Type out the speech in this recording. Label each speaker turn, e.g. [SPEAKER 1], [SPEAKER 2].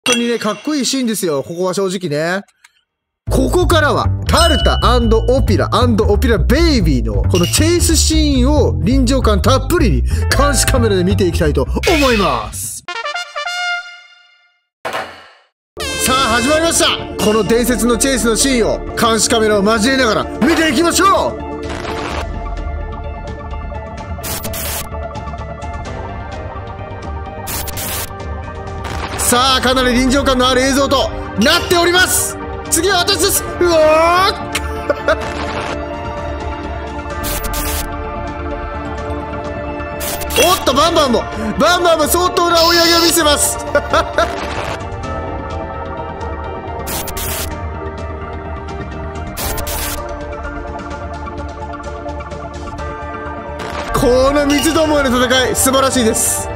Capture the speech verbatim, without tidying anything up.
[SPEAKER 1] 当にね、かっこいいシーンですよ。ここは正直ね。ここからは、タルタ&オピラ&オピラベイビーのこのチェイスシーンを臨場感たっぷりに監視カメラで見ていきたいと思います。さあ、始まりました。この伝説のチェイスのシーンを監視カメラを交えながら見ていきましょう。さあ、かなり臨場感のある映像となっております。次は私です。うわーおっと、バンバンもバンバンも相当な追い上げを見せますこの三つどもえの戦い素晴らしいです。